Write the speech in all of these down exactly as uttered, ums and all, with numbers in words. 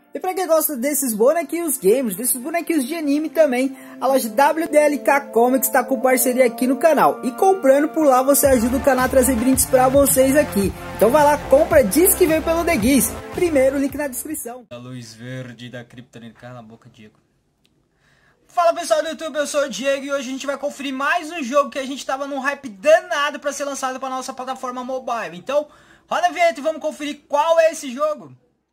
E pra quem gosta desses bonequinhos gamers, desses bonequinhos de anime também, a loja W D L K Comics está com parceria aqui no canal. E comprando por lá você ajuda o canal a trazer brindes pra vocês aqui. Então vai lá, compra, diz que veio pelo The Geeks. Primeiro link na descrição. A luz verde da Kryptonita, cala a boca, Diego. Fala pessoal do YouTube, eu sou o Diego e hoje a gente vai conferir mais um jogo que a gente tava num hype danado pra ser lançado pra nossa plataforma mobile. Então, roda a vinheta e vamos conferir qual é esse jogo.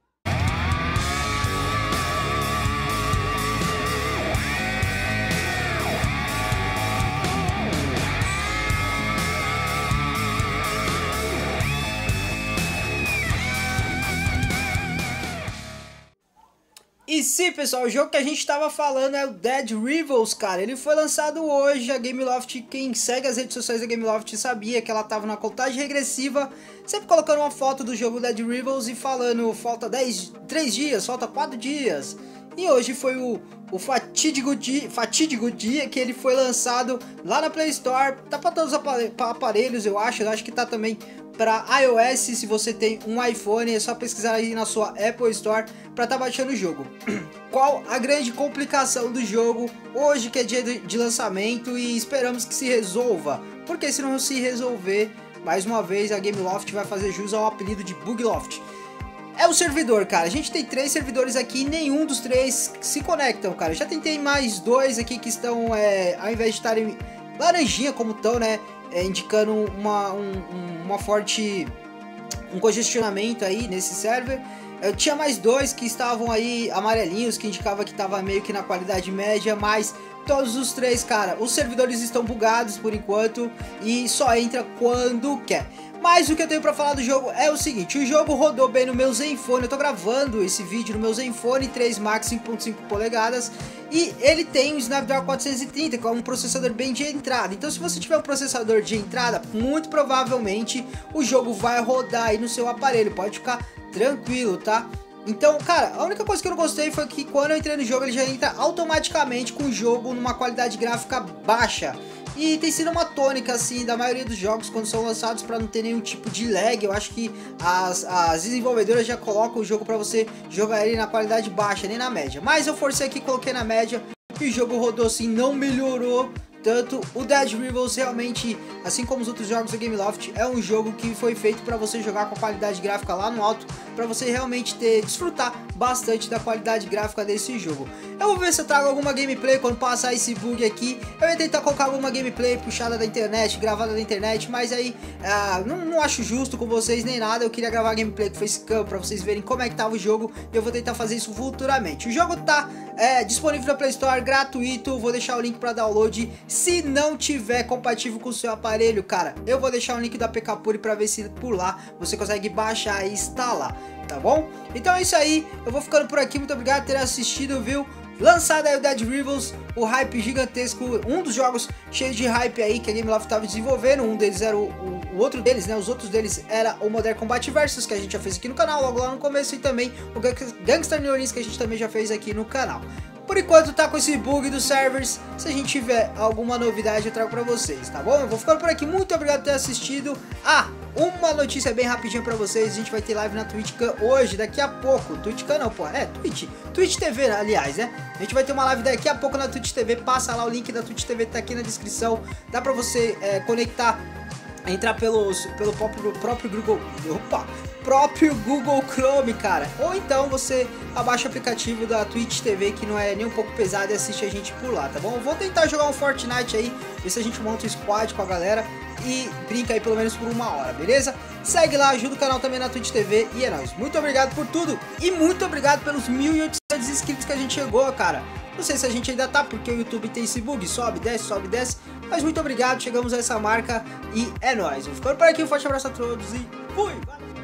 E sim, pessoal, o jogo que a gente estava falando é o Dead Rivals, cara. Ele foi lançado hoje, a Gameloft, quem segue as redes sociais da Gameloft sabia que ela estava na contagem regressiva, sempre colocando uma foto do jogo Dead Rivals e falando, falta dez, três dias, falta quatro dias. E hoje foi o, o fatídico, dia, fatídico dia que ele foi lançado lá na Play Store. Tá para todos os aparelhos, eu acho, eu acho que tá também para iOS. Se você tem um iPhone, é só pesquisar aí na sua Apple Store para estar tá baixando o jogo. Qual a grande complicação do jogo hoje, que é dia de lançamento, e esperamos que se resolva, porque se não se resolver, mais uma vez a Gameloft vai fazer jus ao apelido de Bugloft. É o servidor, cara. A gente tem três servidores aqui e nenhum dos três se conectam, cara. Já tentei mais dois aqui que estão, é, ao invés de estarem laranjinha como estão, né, é, indicando uma, um, uma forte, um congestionamento aí nesse server. Eu tinha mais dois que estavam aí amarelinhos, que indicava que estava meio que na qualidade média, mas todos os três, cara, os servidores estão bugados por enquanto e só entra quando quer. Mas o que eu tenho pra falar do jogo é o seguinte: o jogo rodou bem no meu Zenfone. Eu tô gravando esse vídeo no meu Zenfone três Max cinco ponto cinco polegadas e ele tem um Snapdragon quatrocentos e trinta, que é um processador bem de entrada. Então se você tiver um processador de entrada, muito provavelmente o jogo vai rodar aí no seu aparelho, pode ficar tranquilo, tá? Então, cara, a única coisa que eu não gostei foi que quando eu entrei no jogo ele já entra automaticamente com o jogo numa qualidade gráfica baixa. E tem sido uma tônica, assim, da maioria dos jogos quando são lançados, para não ter nenhum tipo de lag. Eu acho que as, as desenvolvedoras já colocam o jogo para você jogar ele na qualidade baixa, nem na média. Mas eu forcei aqui, coloquei na média e o jogo rodou assim, não melhorou tanto. O Dead Rivals realmente, assim como os outros jogos da Gameloft, é um jogo que foi feito para você jogar com a qualidade gráfica lá no alto, para você realmente ter, desfrutar bastante da qualidade gráfica desse jogo. Eu vou ver se eu trago alguma gameplay quando passar esse bug aqui. Eu ia tentar colocar alguma gameplay puxada da internet, gravada da internet, mas aí ah, não, não acho justo com vocês nem nada. Eu queria gravar a gameplay com facecam para vocês verem como é que tava o jogo, e eu vou tentar fazer isso futuramente. O jogo tá é, disponível na Play Store, gratuito. Vou deixar o link para download. Se não tiver compatível com o seu aparelho, cara, eu vou deixar o link da P K Puri para ver se por lá você consegue baixar e instalar, tá bom? Então é isso aí, eu vou ficando por aqui. Muito obrigado por ter assistido, viu? Lançado aí o Dead Rivals, o hype gigantesco, um dos jogos cheios de hype aí que a Gameloft estava desenvolvendo. Um deles era o, o, o outro deles, né? Os outros deles era o Modern Combat Versus, que a gente já fez aqui no canal logo lá no começo, e também o Gangster New Orleans, que a gente também já fez aqui no canal. Por enquanto tá com esse bug dos servers. Se a gente tiver alguma novidade eu trago pra vocês, tá bom? Eu vou ficando por aqui, muito obrigado por ter assistido. Ah, uma notícia bem rapidinha pra vocês: a gente vai ter live na TwitchCam hoje, daqui a pouco. TwitchCam não, pô, é Twitch, Twitch T V, aliás, né? A gente vai ter uma live daqui a pouco na Twitch T V. Passa lá, o link da Twitch T V tá aqui na descrição. Dá pra você é, conectar, entrar pelos, pelo próprio, próprio Google, opa, próprio Google Chrome, cara. Ou então você abaixa o aplicativo da Twitch T V, que não é nem um pouco pesado, e assiste a gente por lá, tá bom? Eu vou tentar jogar um Fortnite aí, ver se a gente monta um squad com a galera e brinca aí pelo menos por uma hora, beleza? Segue lá, ajuda o canal também na Twitch T V e é nóis. Muito obrigado por tudo e muito obrigado pelos mil e oitocentos inscritos que a gente chegou, cara. Não sei se a gente ainda tá, porque o YouTube tem esse bug, sobe, desce, sobe, desce. Mas muito obrigado, chegamos a essa marca e é nóis. Vou ficando por aqui, um forte abraço a todos e fui! Valeu!